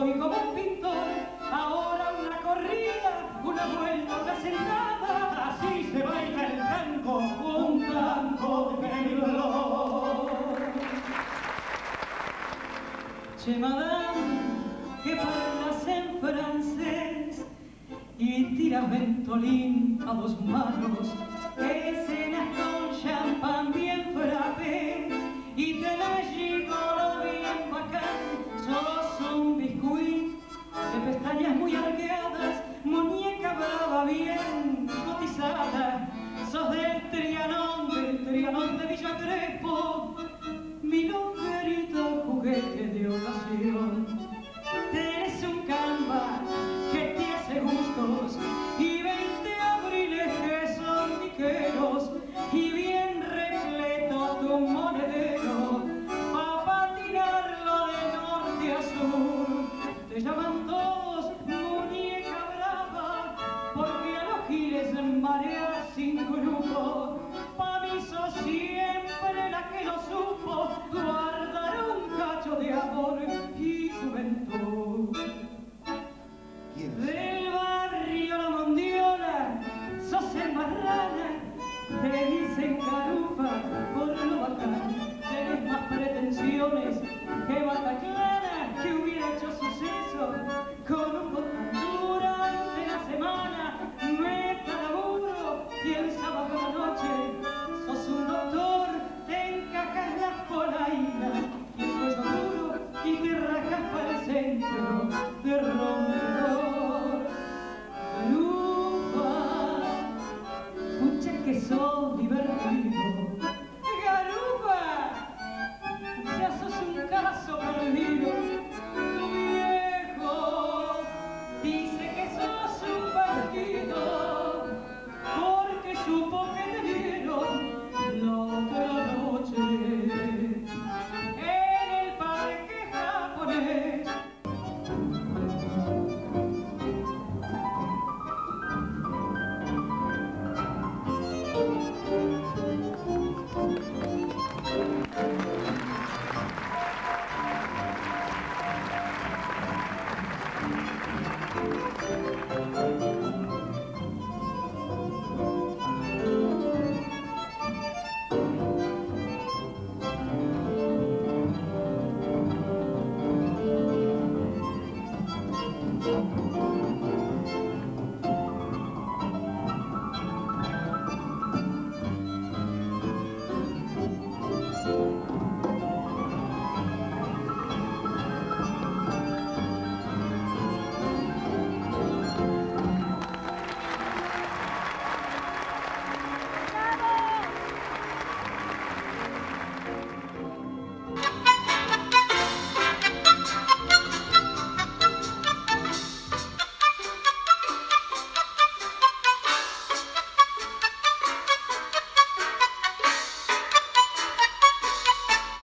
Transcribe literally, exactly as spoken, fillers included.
soy como un pintor, ahora una corrida, una vuelta, una sentada, así se baila el tango, un tango de flor. Che, madame, que parlas en francés y tiras ventolín a dos manos, que cenas con champán bien frappé y te la gigolo bien bacán. Sos un biscuit de pestañas muy arqueadas, muñeca brava bien cotizada. Sos del Trianón, del Trianón de Villa Crespo, mi longerita juguete de ocasión. Tenés un canva que te hace gustos y veinte abriles que son tiqueros y bien repleto tu monedero pa' patinarlo de norte a sur. Te llaman todos muñeca brava porque a los giles mareas sin grupo. Pa' mí sos siempre la que lo supo guardar un cacho de amor y juventud. Del barrio La Mondiola, sos el marrana, te dicen carufa por lo bacán. Tenés más pretensiones que Bataclana, que hubiera hecho suceso con un botón. Durante la semana meta laburo y el sábado a la noche sos un doctor, te encajas las polainas y el cuello duro y te rajas para el centro de romper.